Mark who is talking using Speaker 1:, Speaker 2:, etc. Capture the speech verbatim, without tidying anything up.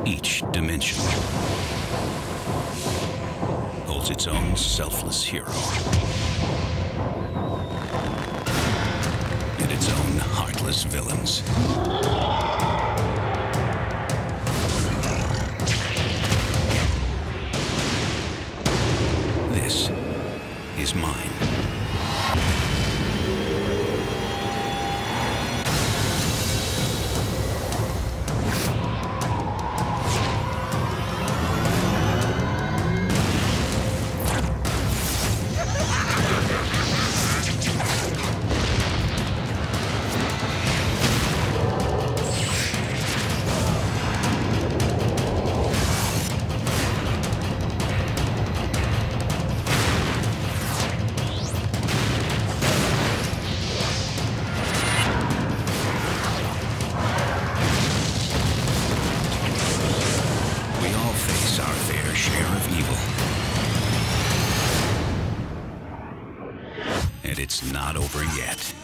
Speaker 1: Each dimension holds its own selfless hero and its own heartless villains. This is mine. Our fair share of evil. And it's not over yet.